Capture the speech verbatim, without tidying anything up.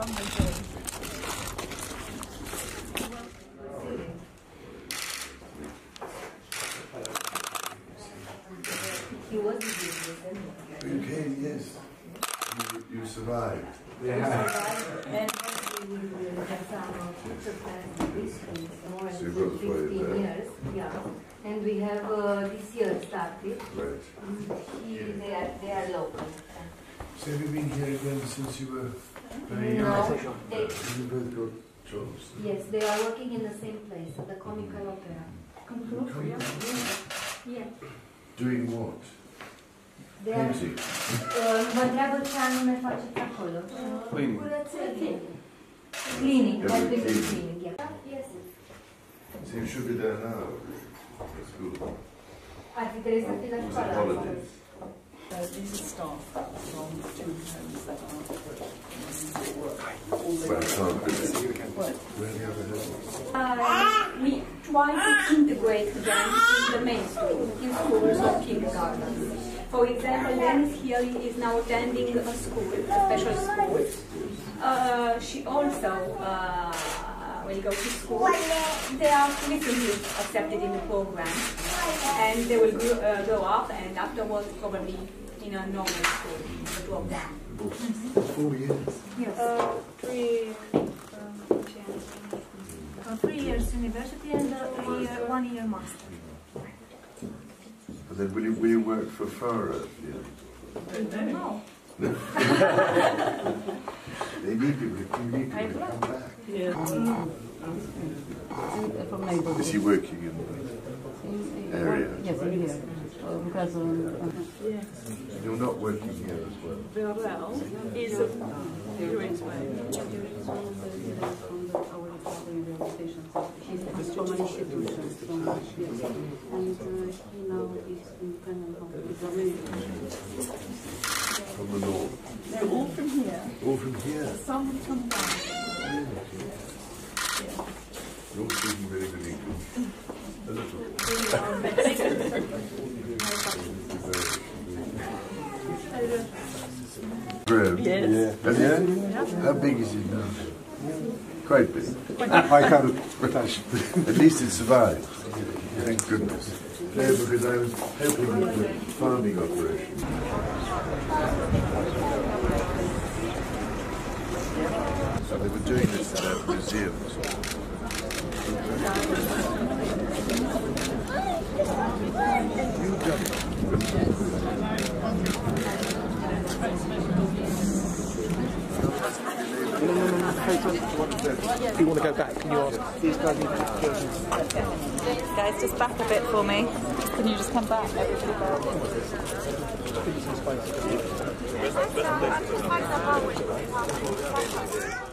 He was the You came, yes. You, you survived. Yeah. We survived, and we will have some surprise this more than fifteen years. Yeah. And we have uh, this year started. Right. He, they are they are local. So have you been here again since you were very young? No, they, you both got jobs. yes, they are working in the same place, at the Comical Opera. Comical Opera? Yeah. Doing what? They are, Painting? uh, mă întreabă ce anume faceți acolo. Cleaning. Curățenie. Cleaning, helping with cleaning, yeah. Yes. So you should be there now. That's good. Ar fi trebuit să fii la școală. Holidays. Uh, these are staff from children's homes that are all Well, it's not good. What? Where are the other levels? Uh, we try to integrate them in the mainstream, in schools or kindergartens. For example, Dennis here is now attending a school, a special school. Uh, she also uh, will go to school. They are recently accepted in the program, and they will go, uh, go up and afterwards probably in a normal school, the two of them. Four years. Yes. Uh, three, um, uh, three years university and uh, three year, one year master. And then will you, will you work for FARA? Yeah. No. They need people, they need people to come back. Yeah. From neighbourhood. Is he working in the area? Yes, in here. Uh, because um, uh, Yes. You're not working here as well? Well, is a Durance way. He's from an institution, from, yes. And uh, he now is independent of his Romania. From the north? They're all from here. All from here? Some have come down. Yeah. You're speaking very good English. A little. Graham? Yes. Yeah. Yeah? Yeah? How big is it now? Quite big. I can't touch. At least it survived. Thank goodness. No, because I was hoping that the farming operation. So they were doing this in a museum. You've done it. No, no, no, no. If you want to go back, can you ask these guys? Okay. Guys, just back a bit for me. Can you just come back? Everybody back.